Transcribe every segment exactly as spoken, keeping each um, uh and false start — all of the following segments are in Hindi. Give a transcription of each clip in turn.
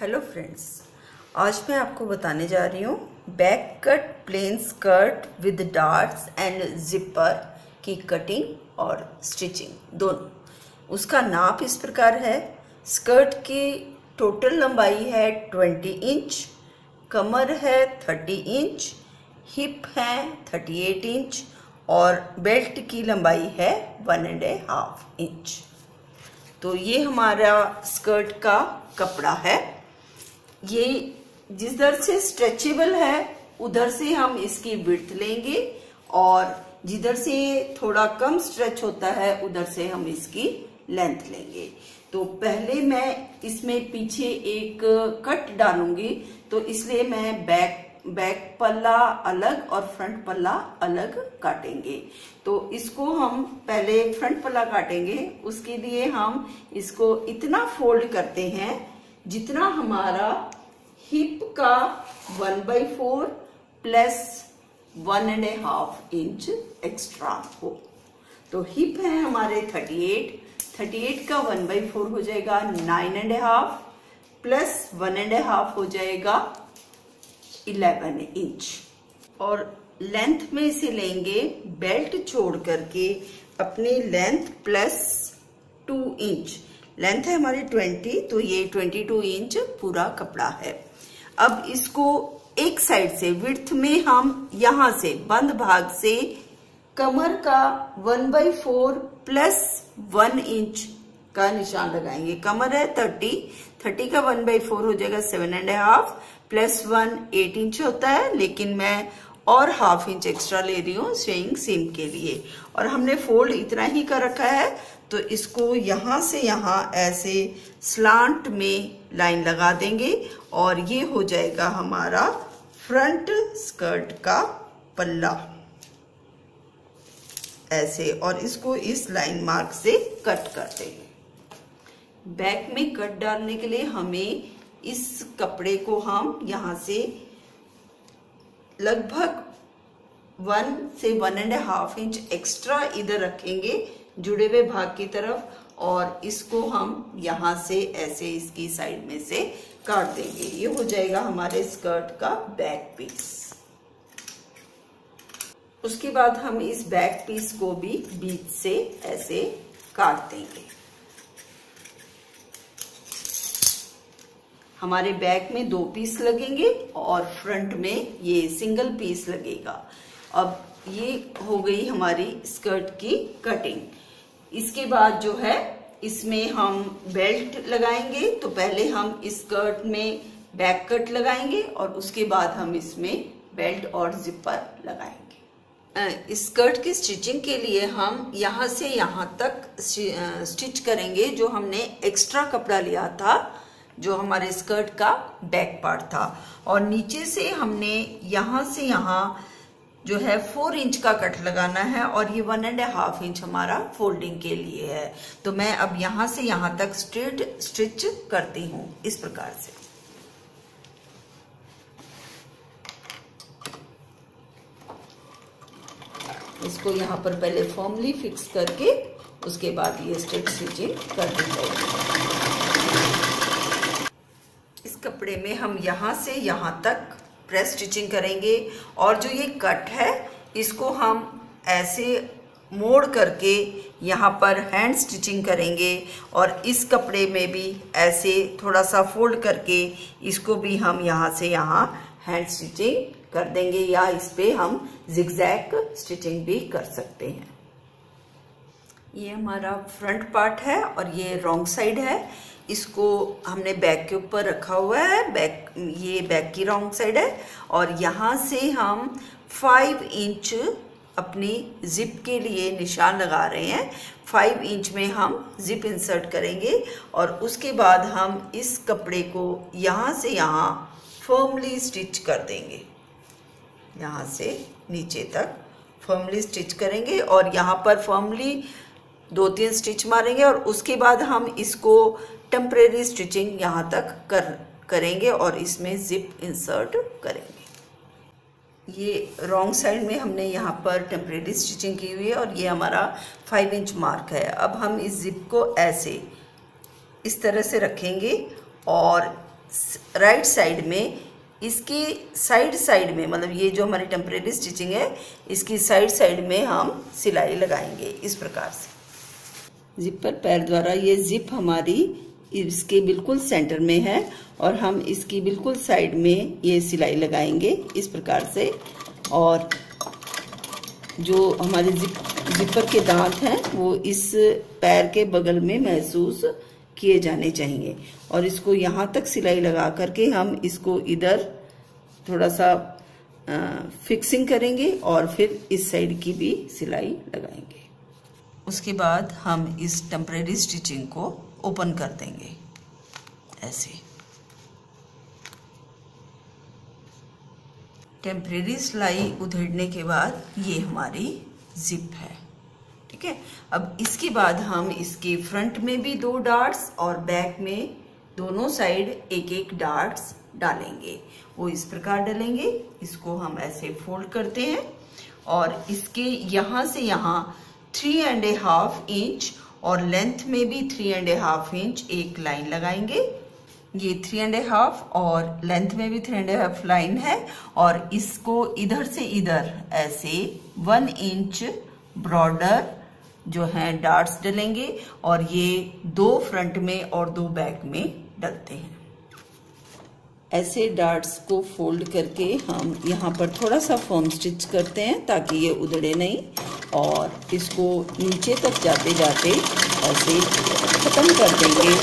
हेलो फ्रेंड्स, आज मैं आपको बताने जा रही हूँ back cut plain skirt with darts and zipper की कटिंग और स्टिचिंग दोनों। उसका नाप इस प्रकार है। स्कर्ट की टोटल लंबाई है बीस इंच, कमर है तीस इंच, हिप है अड़तीस इंच और बेल्ट की लंबाई है वन एंड हाफ इंच। तो ये हमारा स्कर्ट का कपड़ा है। ये जिधर से स्ट्रेचेबल है उधर से हम इसकी विड्थ लेंगे और जिधर से थोड़ा कम स्ट्रेच होता है उधर से हम इसकी लेंथ लेंगे। तो पहले मैं इसमें पीछे एक कट डालूंगी, तो इसलिए मैं बैक बैक पल्ला अलग और फ्रंट पल्ला अलग काटेंगे। तो इसको हम पहले फ्रंट पल्ला काटेंगे। उसके लिए हम इसको इतना फोल्ड करते हैं जितना हमारा हिप का one by four plus one and half inch extra हो। तो हिप है हमारे थर्टी एट, थर्टी एट का वन बाई फोर हो जाएगा nine and half plus one and half हो जाएगा इलेवन इंच। और लेंथ में इसे लेंगे बेल्ट छोड़ करके अपनी length plus two inch. Length है हमारी ट्वेंटी, तो ये ट्वेंटी टू इंच पूरा कपड़ा है। अब इसको एक साइड से विड्थ में हम यहां से बंद भाग से कमर का one by four plus one inch का निशान लगाएंगे। कमर है थर्टी, थर्टी का वन बाई फोर हो जाएगा seven and half plus one eight inch होता है, लेकिन मैं और हाफ इंच एक्स्ट्रा ले रही हूँ स्वेइंग सीम के लिए। और हमने फोल्ड इतना ही कर रखा है, तो इसको यहां से यहां ऐसे स्लांट में लाइन लगा देंगे और ये हो जाएगा हमारा फ्रंट स्कर्ट का पल्ला ऐसे। और इसको इस लाइन मार्क से कट कर देंगे। बैक में कट डालने के लिए हमें इस कपड़े को हम यहां से लगभग वन से one and half inch extra इधर रखेंगे जुड़े हुए भाग की तरफ, और इसको हम यहां से ऐसे इसकी साइड में से काट देंगे। ये हो जाएगा हमारे स्कर्ट का बैक पीस। उसके बाद हम इस बैक पीस को भी बीच से ऐसे काट देंगे। हमारे बैक में दो पीस लगेंगे और फ्रंट में ये सिंगल पीस लगेगा। अब ये हो गई हमारी स्कर्ट की कटिंग। इसके बाद जो है इसमें हम बेल्ट लगाएंगे। तो पहले हम इस स्कर्ट में बैक कट लगाएंगे और उसके बाद हम इसमें बेल्ट और जिपर लगाएंगे। इस स्कर्ट की स्टिचिंग के लिए हम यहाँ से यहाँ तक स्टिच करेंगे जो हमने एक्स्ट्रा कपड़ा लिया था, जो हमारे स्कर्ट का बैक पार्ट था। और नीचे से हमने यहाँ से यहाँ जो है फोर इंच का कट लगाना है और ये वन एंड हाफ इंच हमारा फोल्डिंग के लिए है। तो मैं अब यहाँ से यहाँ तक स्ट्रेट स्टिच करती हूँ इस प्रकार से। इसको यहाँ पर पहले फॉर्मली फिक्स करके उसके बाद ये स्ट्रेट स्टिचिंग कर दी जाएगी। इस कपड़े में हम यहाँ से यहाँ तक प्रेस स्टिचिंग करेंगे और जो ये कट है इसको हम ऐसे मोड़ करके यहाँ पर हैंड स्टिचिंग करेंगे और इस कपड़े में भी ऐसे थोड़ा सा फोल्ड करके इसको भी हम यहाँ से यहाँ हैंड स्टिचिंग कर देंगे, या इस पे हम जिगजैग स्टिचिंग भी कर सकते हैं। ये हमारा फ्रंट पार्ट है और ये रॉन्ग साइड है। इसको हमने बैक के ऊपर रखा हुआ है। बैक ये बैक की रॉन्ग साइड है और यहाँ से हम फाइव इंच अपनी जिप के लिए निशान लगा रहे हैं। फाइव इंच में हम जिप इंसर्ट करेंगे और उसके बाद हम इस कपड़े को यहाँ से यहाँ फर्मली स्टिच कर देंगे। यहाँ से नीचे तक फर्मली स्टिच करेंगे और यहाँ पर फर्मली दो तीन स्टिच मारेंगे और उसके बाद हम इसको टेम्परेरी स्टिचिंग यहाँ तक कर करेंगे और इसमें जिप इंसर्ट करेंगे। ये रॉन्ग साइड में हमने यहाँ पर टेम्परेरी स्टिचिंग की हुई है और ये हमारा फाइव इंच मार्क है। अब हम इस जिप को ऐसे इस तरह से रखेंगे और राइट साइड में, इसकी साइड साइड में, मतलब ये जो हमारी टेम्परेरी स्टिचिंग है इसकी साइड साइड में हम सिलाई लगाएंगे इस प्रकार से। जिपर पैर द्वारा ये जिप हमारी इसके बिल्कुल सेंटर में है और हम इसकी बिल्कुल साइड में ये सिलाई लगाएंगे इस प्रकार से। और जो हमारे जिप जिपर के दांत हैं वो इस पैर के बगल में महसूस किए जाने चाहिए और इसको यहाँ तक सिलाई लगा करके हम इसको इधर थोड़ा सा आ, फिक्सिंग करेंगे और फिर इस साइड की भी सिलाई लगाएंगे। उसके बाद हम इस टेम्परेरी स्टिचिंग को ओपन कर देंगे ऐसे। टेम्परेरी सिलाई उधेड़ने के बाद ये हमारी जिप है, ठीक है। अब इसके बाद हम इसके फ्रंट में भी दो डार्ट्स और बैक में दोनों साइड एक एक डार्ट्स डालेंगे। वो इस प्रकार डालेंगे, इसको हम ऐसे फोल्ड करते हैं और इसके यहाँ से यहाँ three and a half inch और लेंथ में भी three and a half inch एक लाइन लगाएंगे। ये थ्री एंड ए हाफ और लेंथ में भी three and a half line है और इसको इधर से इधर ऐसे वन इंच ब्रॉडर जो है डार्ट्स डलेंगे और ये दो फ्रंट में और दो बैक में डलते हैं। ऐसे डार्ट्स को फोल्ड करके हम यहाँ पर थोड़ा सा फॉर्म स्टिच करते हैं ताकि ये उधड़े नहीं और इसको नीचे तक जाते जाते ऐसे खत्म कर देंगे।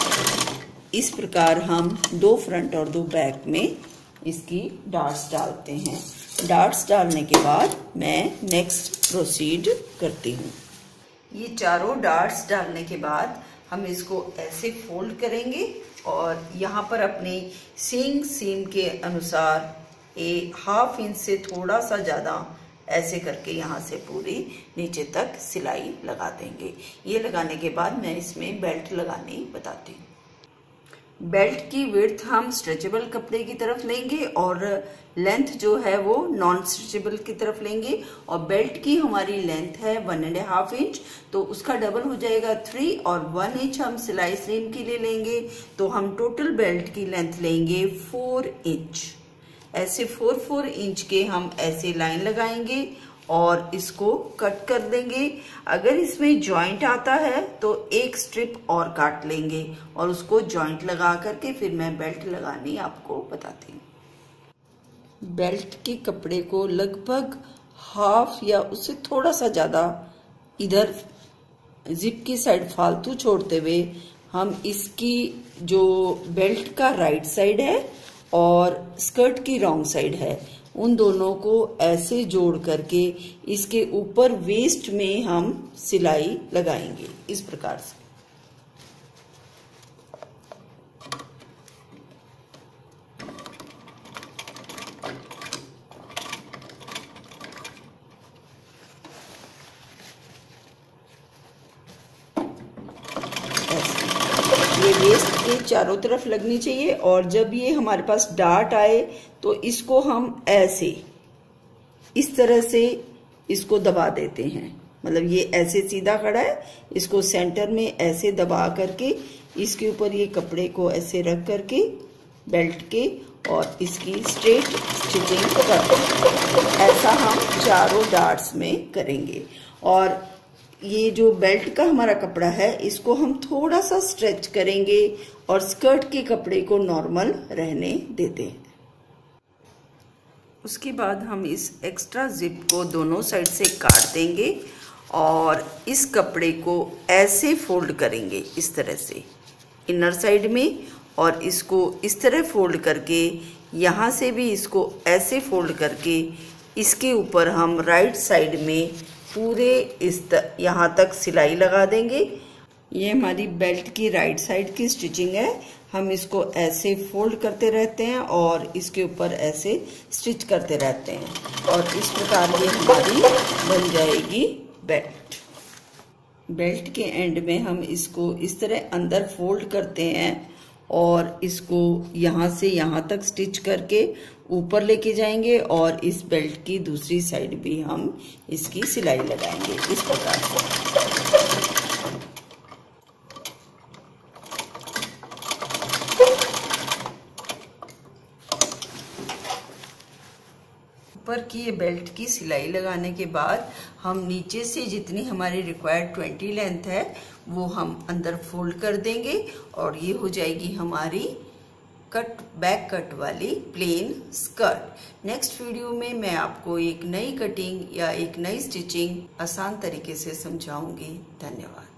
इस प्रकार हम दो फ्रंट और दो बैक में इसकी डार्ट्स डालते हैं। डार्ट्स डालने के बाद मैं नेक्स्ट प्रोसीड करती हूँ। ये चारों डार्ट्स डालने के बाद हम इसको ऐसे फोल्ड करेंगे और यहाँ पर अपनी सींग सीम के अनुसार एक हाफ इंच से थोड़ा सा ज़्यादा ऐसे करके यहाँ से पूरी नीचे तक सिलाई लगा देंगे। ये लगाने के बाद मैं इसमें बेल्ट लगानी बताती हूँ। बेल्ट की विड्थ हम स्ट्रेचेबल कपड़े की तरफ लेंगे और लेंथ जो है वो नॉन स्ट्रेचेबल की तरफ लेंगे और बेल्ट की हमारी लेंथ है वन एंड हाफ इंच, तो उसका डबल हो जाएगा थ्री और वन इंच हम सिलाई सीम के लिए लेंगे, तो हम टोटल बेल्ट की लेंथ लेंगे फोर इंच। ऐसे फोर फोर इंच के हम ऐसे लाइन लगाएंगे और इसको कट कर देंगे। अगर इसमें जॉइंट आता है तो एक स्ट्रिप और काट लेंगे और उसको जॉइंट लगा करके फिर मैं बेल्ट लगानी आपको बताती हूँ। बेल्ट के कपड़े को लगभग हाफ या उससे थोड़ा सा ज़्यादा इधर जिप की साइड फालतू छोड़ते हुए हम इसकी जो बेल्ट का राइट साइड है और स्कर्ट की रॉन्ग साइड है उन दोनों को ऐसे जोड़ करके इसके ऊपर वेस्ट में हम सिलाई लगाएंगे इस प्रकार से। ये वेस्ट के चारों तरफ लगनी चाहिए और जब ये हमारे पास डार्ट आए तो इसको हम ऐसे इस तरह से इसको दबा देते हैं। मतलब ये ऐसे सीधा खड़ा है, इसको सेंटर में ऐसे दबा करके इसके ऊपर ये कपड़े को ऐसे रख करके बेल्ट के और इसकी स्ट्रेट स्टिचिंग कर ऐसा हम चारों डार्ट्स में करेंगे। और ये जो बेल्ट का हमारा कपड़ा है इसको हम थोड़ा सा स्ट्रेच करेंगे और स्कर्ट के कपड़े को नॉर्मल रहने देते हैं। उसके बाद हम इस एक्स्ट्रा जिप को दोनों साइड से काट देंगे और इस कपड़े को ऐसे फोल्ड करेंगे इस तरह से इनर साइड में और इसको इस तरह फोल्ड करके यहाँ से भी इसको ऐसे फोल्ड करके इसके ऊपर हम राइट साइड में पूरे इस यहाँ तक सिलाई लगा देंगे। ये हमारी बेल्ट की राइट साइड की स्टिचिंग है। हम इसको ऐसे फोल्ड करते रहते हैं और इसके ऊपर ऐसे स्टिच करते रहते हैं और इस प्रकार ये हमारी बन जाएगी बेल्ट। बेल्ट के एंड में हम इसको इस तरह अंदर फोल्ड करते हैं और इसको यहाँ से यहाँ तक स्टिच करके ऊपर लेके जाएंगे और इस बेल्ट की दूसरी साइड भी हम इसकी सिलाई लगाएंगे इस प्रकार से। ऊपर की ये बेल्ट की सिलाई लगाने के बाद हम नीचे से जितनी हमारी रिक्वायर्ड ट्वेंटी लेंथ है वो हम अंदर फोल्ड कर देंगे और ये हो जाएगी हमारी कट बैक कट वाली प्लेन स्कर्ट। नेक्स्ट वीडियो में मैं आपको एक नई कटिंग या एक नई स्टिचिंग आसान तरीके से समझाऊंगी। धन्यवाद।